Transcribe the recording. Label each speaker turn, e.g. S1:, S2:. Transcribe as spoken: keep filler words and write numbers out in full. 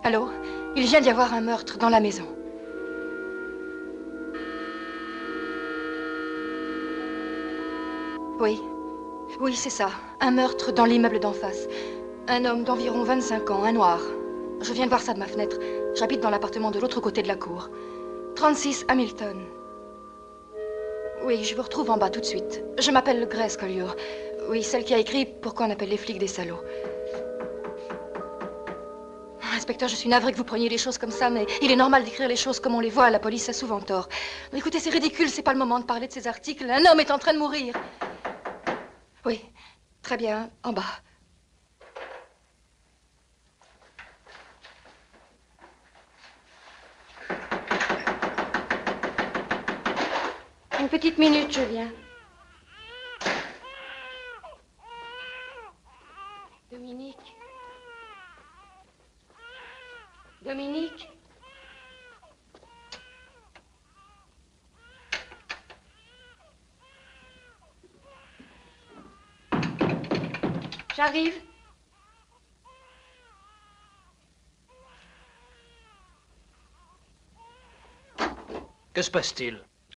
S1: Allô? Il vient d'y avoir un meurtre dans la maison. Oui. Oui, c'est ça. Un meurtre dans l'immeuble d'en face. Un homme d'environ vingt-cinq ans, un noir. Je viens de voir ça de ma fenêtre. J'habite dans l'appartement de l'autre côté de la cour. trente-six Hamilton. Oui, je vous retrouve en bas tout de suite. Je m'appelle Grace Collier. Oui, celle qui a écrit « Pourquoi on appelle les flics des salauds ». Inspecteur, je suis navrée que vous preniez les choses comme ça, mais il est normal d'écrire les choses comme on les voit. La police a souvent tort. Mais écoutez, c'est ridicule, c'est pas le moment de parler de ces articles. Un homme est en train de mourir. Oui, très bien, en bas. Une petite minute, je viens. Dominique. Dominique. J'arrive.
S2: Que se passe-t-il?